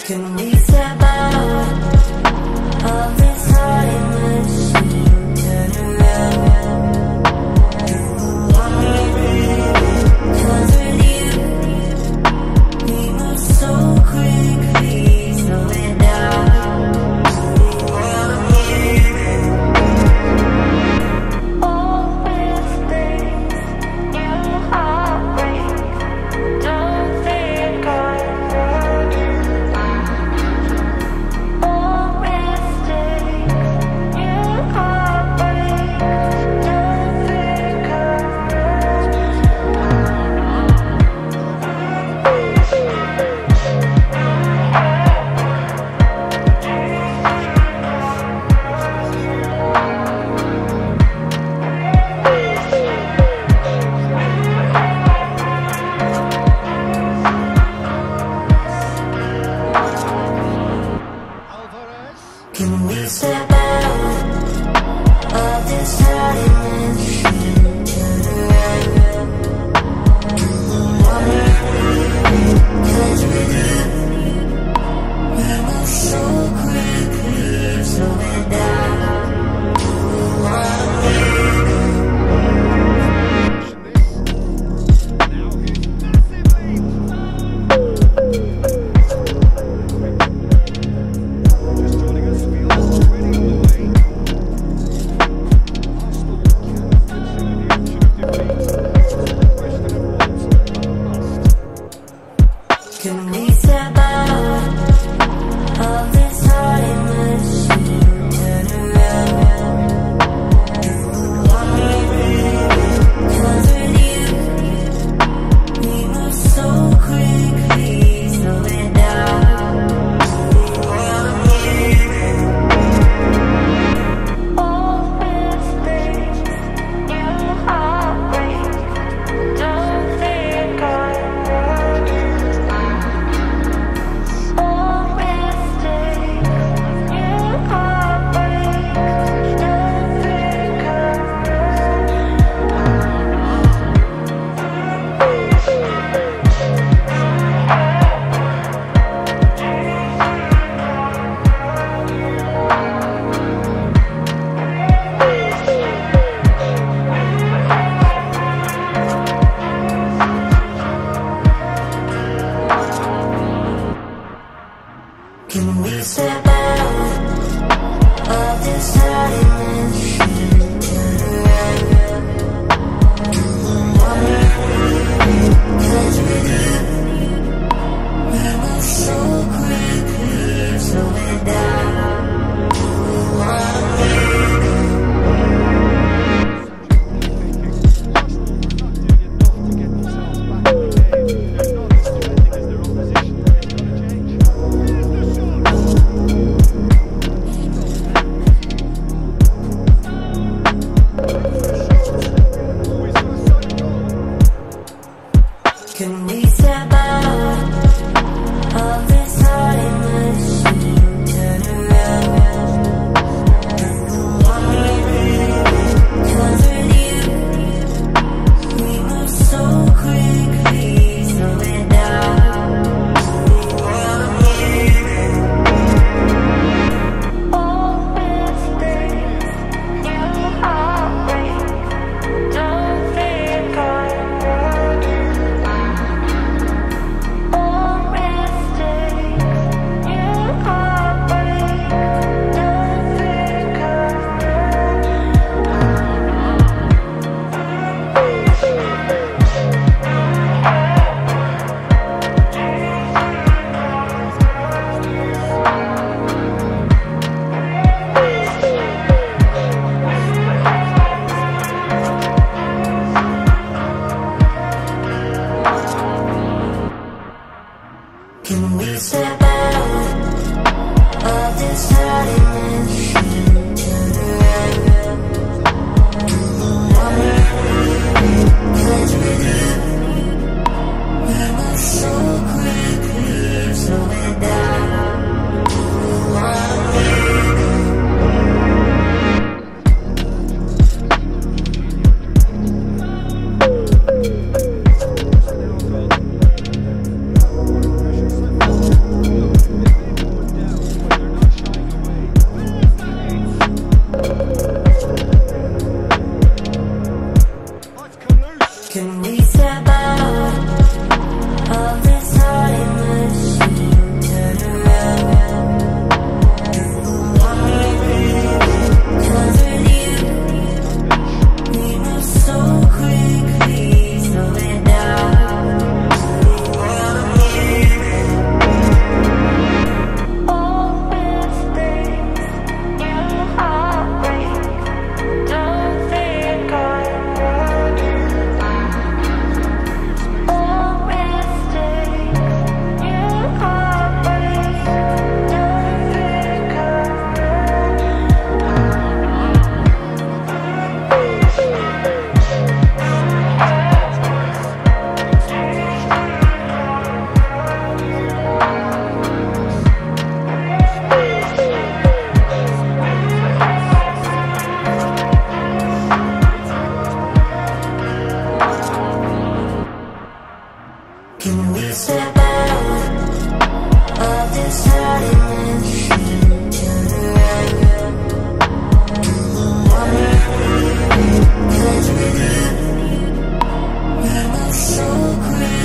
Can we step out of this time machine? Turn around. Cause with you, we move so quickly. Slow it down. All mistakes you heartbreak. Don't think I'm Can we step out of this time machine? Turn around. Cause with you, we move so quickly. Slow it down. Can we step out of this time machine? Turn around. Cause with you, we move so quickly. Slow it down. All mistakes you heartbreak. Don't think I'm Can we step out of this time machine? Turn around. Cause with you, we move so quickly. Slow it down. Can we step out of this time machine? Turn around. Cause with you, we move so quickly. Slow it down. All mistakes you heartbreak. Don't think I'm Can we step out of this time machine? Turn around. Cause with you, we move so quickly. Slow it down. Can we step out of this dimension? Turn around, do the one, 'cause with you, am I so crazy?